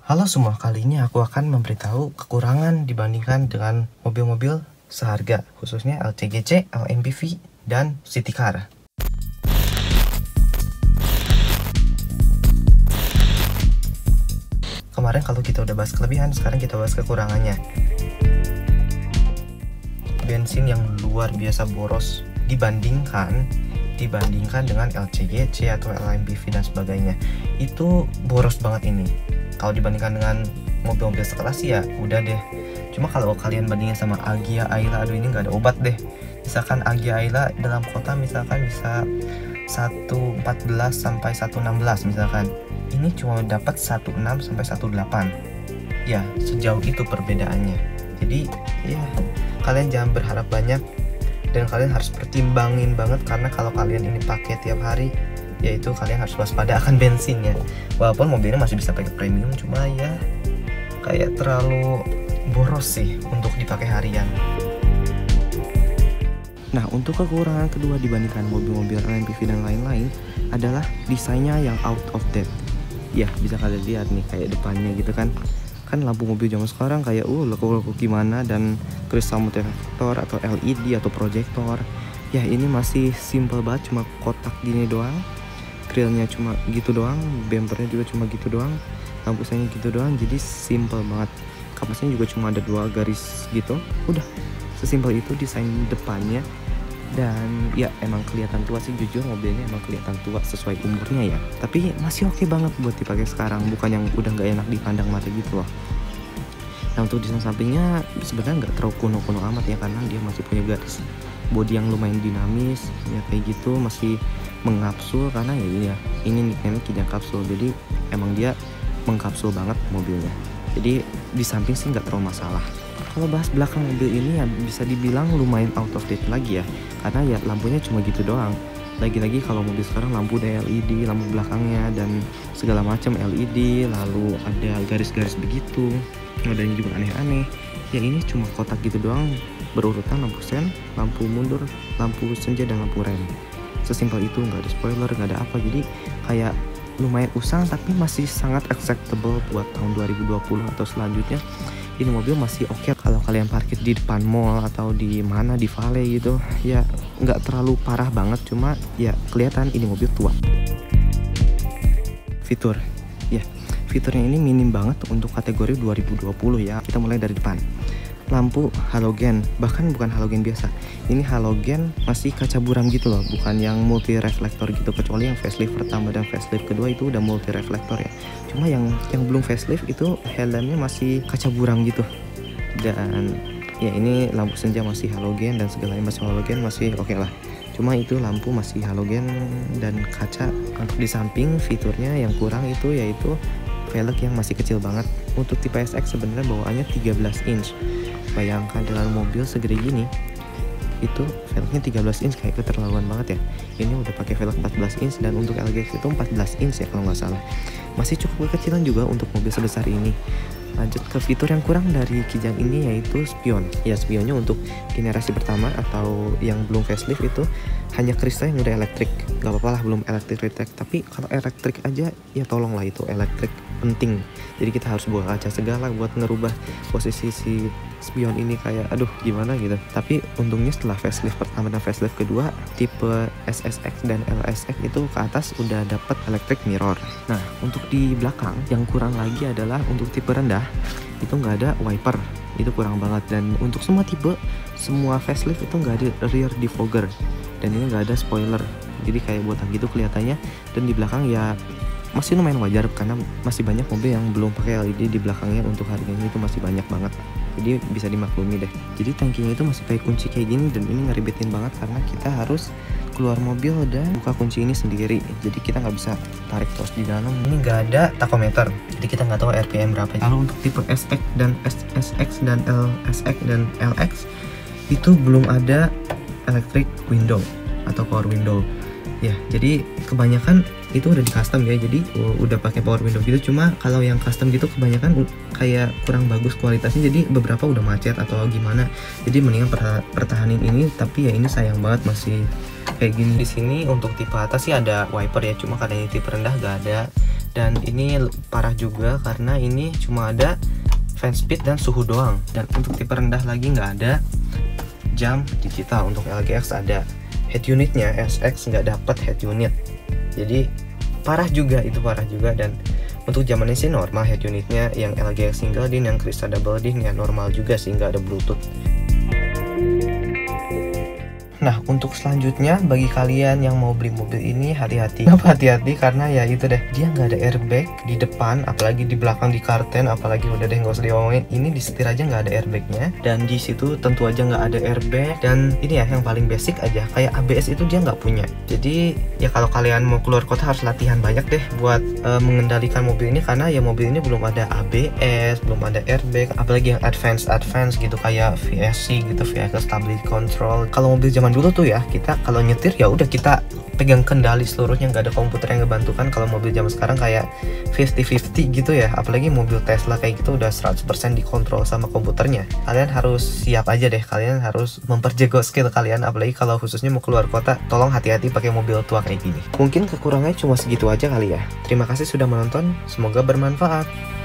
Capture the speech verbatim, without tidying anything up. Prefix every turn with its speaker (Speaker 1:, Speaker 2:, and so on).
Speaker 1: Halo semua, kali ini aku akan memberitahu kekurangan dibandingkan dengan mobil-mobil seharga, khususnya L C G C, L M P V, dan City Car. Kemarin kalau kita udah bahas kelebihan, sekarang kita bahas kekurangannya. Bensin yang luar biasa boros dibandingkan dibandingkan dengan L C G C atau L M P V dan sebagainya. Itu boros banget ini. Kalau dibandingkan dengan mobil-mobil sekelas ya udah deh. Cuma kalau kalian bandingin sama Agya, Ayla, aduh ini nggak ada obat deh. Misalkan Agya, Ayla dalam kota misalkan bisa seratus empat belas sampai seratus enam belas misalkan. Ini cuma dapat seratus enam sampai seratus delapan. Ya, sejauh itu perbedaannya. Jadi, ya kalian jangan berharap banyak dan kalian harus pertimbangin banget, karena kalau kalian ini pakai tiap hari, yaitu kalian harus waspada akan bensinnya. Walaupun mobilnya masih bisa pakai premium, cuma ya kayak terlalu boros sih untuk dipakai harian. Nah, untuk kekurangan kedua dibandingkan mobil-mobil L M P V dan lain-lain adalah desainnya yang out of date. Ya, bisa kalian lihat nih kayak depannya gitu kan. Kan lampu mobil zaman sekarang kayak uh lekuk-lekuk gimana, dan kristal multifaktor atau L E D atau proyektor. Ya, ini masih simple banget, cuma kotak gini doang. Grillnya cuma gitu doang, bumpernya juga cuma gitu doang, lampu sanya gitu doang, jadi simple banget. Kapasnya juga cuma ada dua garis gitu, udah sesimpel itu desain depannya. Dan ya emang kelihatan tua sih, jujur mobilnya emang kelihatan tua sesuai umurnya ya, tapi masih oke banget buat dipakai sekarang, bukan yang udah nggak enak dipandang mata gitu loh. Nah, untuk desain sampingnya sebenarnya nggak terlalu kuno-kuno amat ya, karena dia masih punya garis bodi yang lumayan dinamis ya, kayak gitu, masih mengkapsul, karena ya, ya ini nickname Kijang Kapsul, jadi emang dia mengkapsul banget mobilnya. Jadi di samping sih nggak terlalu masalah. Kalau bahas belakang mobil ini ya bisa dibilang lumayan out of date lagi ya, karena ya lampunya cuma gitu doang. Lagi-lagi kalau mobil sekarang lampu udah L E D, lampu belakangnya dan segala macam L E D, lalu ada garis-garis begitu, modanya juga aneh-aneh. Ya ini cuma kotak gitu doang, berurutan lampu sen, lampu mundur, lampu senja, dan lampu rem. Sesimpel itu, nggak ada spoiler, nggak ada apa, jadi kayak lumayan usang tapi masih sangat acceptable buat tahun dua ribu dua puluh atau selanjutnya. Ini mobil masih oke okay kalau kalian parkir di depan mall atau di mana, di valet gitu ya, nggak terlalu parah banget, cuma ya kelihatan ini mobil tua. Fitur ya, fiturnya ini minim banget untuk kategori dua ribu dua puluh ya. Kita mulai dari depan. Lampu halogen, bahkan bukan halogen biasa, ini halogen masih kaca buram gitu loh, bukan yang multi reflektor gitu, kecuali yang facelift pertama dan facelift kedua itu udah multi reflektor ya. Cuma yang yang belum facelift itu helmnya masih kaca buram gitu. Dan ya ini lampu senja masih halogen dan segalanya masih halogen, masih oke okay lah. Cuma itu lampu masih halogen dan kaca. Untuk di samping fiturnya yang kurang itu yaitu velg yang masih kecil banget. Untuk tipe S X sebenarnya bawaannya tiga belas inch. Bayangkan dengan mobil segede gini, itu velgnya tiga belas inch, kayak keterlaluan banget ya. Ini udah pakai velg empat belas inch, dan untuk L G X itu empat belas inch ya kalau nggak salah. Masih cukup kekecilan juga untuk mobil sebesar ini. Lanjut ke fitur yang kurang dari Kijang ini yaitu spion. Ya, spionnya untuk generasi pertama atau yang belum facelift itu hanya kristal yang udah elektrik. Gak apa-apa lah belum elektrik retake, tapi kalau elektrik aja ya tolonglah, itu elektrik penting. Jadi kita harus buka kaca segala buat ngerubah posisi si spion ini, kayak aduh gimana gitu. Tapi untungnya setelah facelift pertama dan facelift kedua, tipe S S X dan L S X itu ke atas udah dapat electric mirror. Nah, untuk di belakang yang kurang lagi adalah untuk tipe rendah itu nggak ada wiper, itu kurang banget. Dan untuk semua tipe, semua facelift itu nggak ada rear defogger, dan ini nggak ada spoiler, jadi kayak buatan gitu kelihatannya. Dan di belakang ya masih lumayan wajar, karena masih banyak mobil yang belum pakai L E D di belakangnya, untuk harganya itu masih banyak banget, jadi bisa dimaklumi deh. Jadi tangkinya itu masih pakai kunci kayak gini, dan ini ngeribetin banget karena kita harus keluar mobil dan buka kunci ini sendiri, jadi kita nggak bisa tarik tos di dalam. Ini nggak ada tachometer, jadi kita nggak tahu R P M berapa. Kalau untuk tipe S X dan S S X dan L S X dan L X itu belum ada electric window atau power window ya, jadi kebanyakan itu udah di custom ya, jadi uh, udah pakai power window gitu. Cuma kalau yang custom gitu kebanyakan kayak kurang bagus kualitasnya, jadi beberapa udah macet atau gimana, jadi mendingan pertahanin ini. Tapi ya ini sayang banget masih kayak gini. Di sini untuk tipe atas sih ada wiper ya, cuma karena ini tipe rendah gak ada. Dan ini parah juga karena ini cuma ada fan speed dan suhu doang. Dan untuk tipe rendah lagi nggak ada jam digital. Untuk L G X ada. Head unitnya S X nggak dapat head unit. Jadi parah juga, itu parah juga. Dan untuk zamannya sih normal head unitnya, yang L G X single din, yang Krista double din ya normal juga sih, nggak ada Bluetooth. Nah, untuk selanjutnya bagi kalian yang mau beli mobil ini, hati-hati. Kenapa hati-hati? Karena ya itu deh, dia nggak ada airbag di depan, apalagi di belakang di karten, apalagi udah deh nggak usah diomongin. Ini di setir aja nggak ada airbagnya, dan di situ tentu aja nggak ada airbag. Dan ini ya yang paling basic aja, kayak A B S itu dia nggak punya. Jadi ya kalau kalian mau keluar kota harus latihan banyak deh buat uh, mengendalikan mobil ini, karena ya mobil ini belum ada A B S, belum ada airbag, apalagi yang advance advance gitu kayak V S C gitu, Vehicle Stability Control. Kalau mobil zaman dulu tuh ya, kita kalau nyetir ya udah kita pegang kendali seluruhnya, nggak ada komputer yang ngebantu kan. Kalau mobil zaman sekarang kayak fifty fifty gitu ya, apalagi mobil Tesla kayak gitu udah seratus persen dikontrol sama komputernya. Kalian harus siap aja deh, kalian harus memperjago skill kalian, apalagi kalau khususnya mau keluar kota. Tolong hati-hati pakai mobil tua kayak gini. Mungkin kekurangannya cuma segitu aja kali ya. Terima kasih sudah menonton, semoga bermanfaat.